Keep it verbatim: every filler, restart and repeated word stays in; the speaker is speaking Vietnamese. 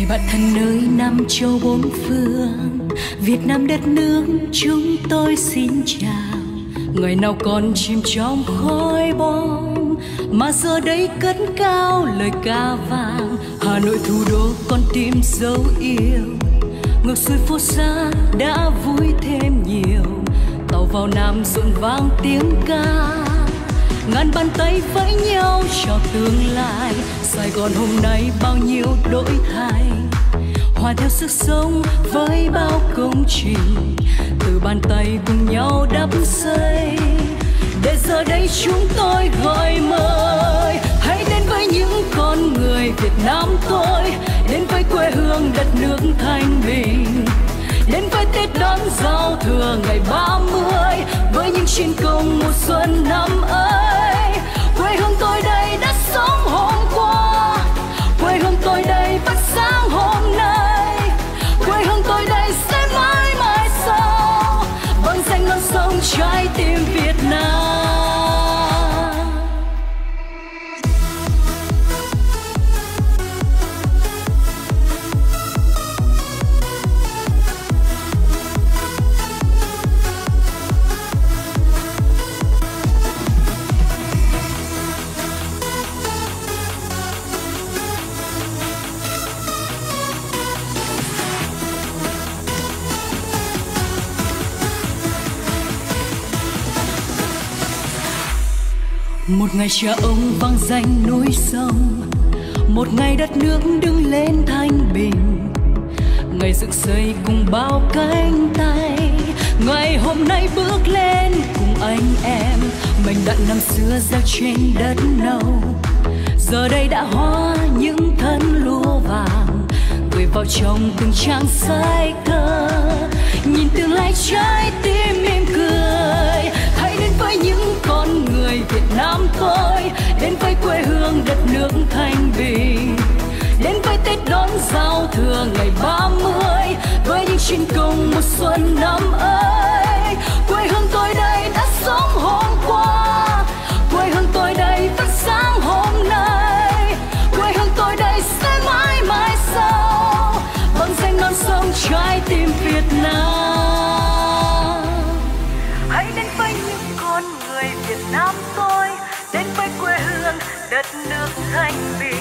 Này bạn thân nơi năm châu bốn phương, Việt Nam đất nước chúng tôi xin chào. Ngày nào còn chìm trong khói bom, mà giờ đây cất cao lời ca vang. Hà Nội thủ đô con tim dấu yêu, ngược xuôi phố xa đã vui thêm nhiều. Tàu vào Nam rộn vang tiếng ca, ngàn bàn tay vẫy nhau chào tương lai. Sài Gòn hôm nay bao nhiêu đổi thay, hòa theo sức sống với bao công trình, từ bàn tay cùng nhau đắp xây. Để giờ đây chúng tôi gọi mời, hãy đến với những con người Việt Nam tôi, đến với quê hương đất nước thanh bình, đến với Tết đón giao thừa ngày ba mươi, với những chiến công mùa xuân năm ấy. Quê hương tôi đây đã sống hôm qua, quê hương tôi đây phát sáng hôm nay, quê hương tôi đây sẽ mãi mãi sau vang danh non sông trái tim Việt Nam. Một ngày cha ông vang danh núi sông, một ngày đất nước đứng lên thanh bình, ngày dựng xây cùng bao cánh tay, ngày hôm nay bước lên cùng anh em. Mình đặng năm xưa gieo trên đất nâu, giờ đây đã hóa những thân lúa vàng, gửi vào trong từng trang sách thơ, nhìn tương lai trái tim mỉm cười. Hãy đến với những con người Việt Nam tôi, đến với quê hương đất nước thanh bình, đến với Tết đón giao thừa ngày ba mươi, với những chiến công mùa xuân năm ấy. Quê hương tôi đây đã sống hôm qua, quê hương tôi đây phát sáng hôm nay, quê hương tôi đây sẽ mãi mãi sau vang danh non sông trái tim Việt Nam. Hãy đến với những con người Việt Nam tôi, đến với quê hương đất nước thanh bình,